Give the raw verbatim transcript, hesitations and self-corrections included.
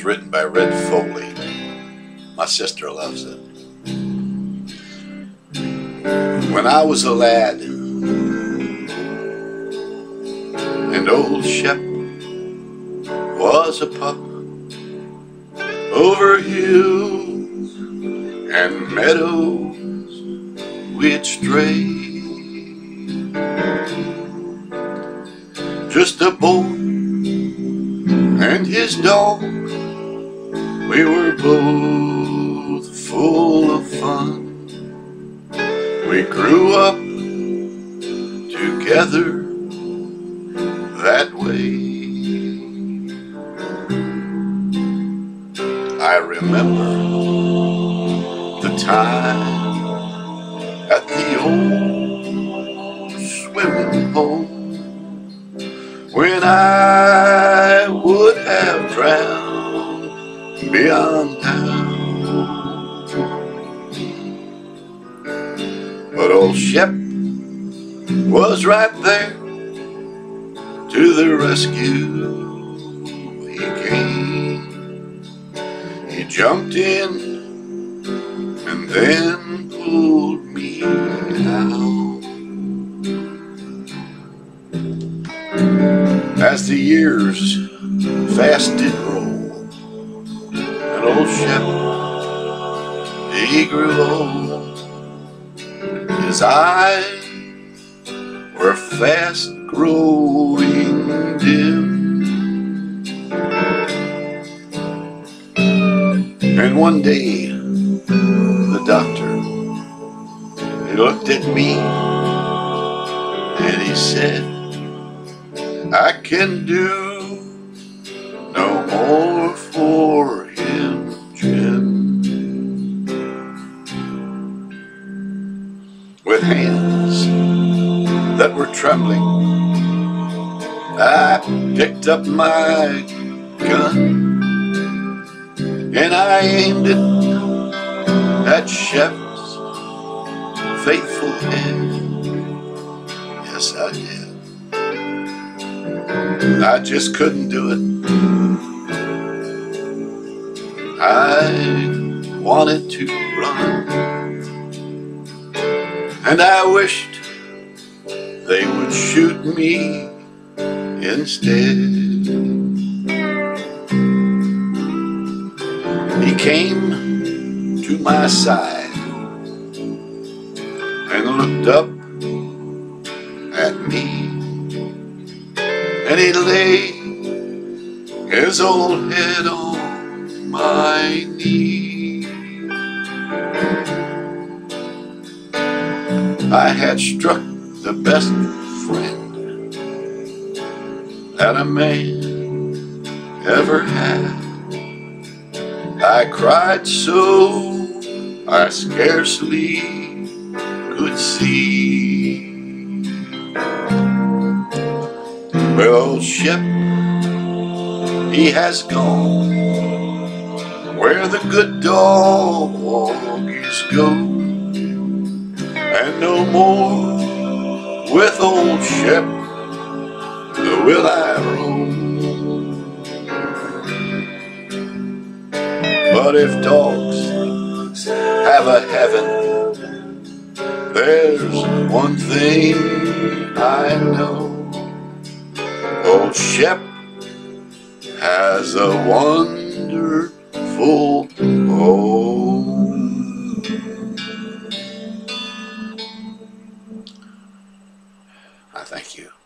was written by Red Foley. My sister loves it. When I was a lad, and old Shep was a pup, over hills and meadows we'd stray, just a boy and his dog. We were both full of fun. We grew up together that way. I remember the time at the old swimming hole when I would have drowned beyond doubt. But old Shep was right there to the rescue. He came, he jumped in and then pulled me out. As the years fast did roll, and old Shep, he grew old. His eyes were fast growing dim, and one day the doctor, he looked at me and he said, I can do no more for him, Jim. With hands that were trembling, I picked up my gun and I aimed it at Shep's faithful head. Yes, I did. I just couldn't do it. I wanted to run, and I wished they would shoot me instead. He came to my side and looked up at me, and he laid his old head on my knee. I had struck the best friend that a man ever had. I cried so I scarcely could see. Well, old Shep, he has gone where the good dogs go, and no more with old Shep will I roam. But if dogs have a heaven, there's one thing I know: old Shep has a wonderful home. I thank you.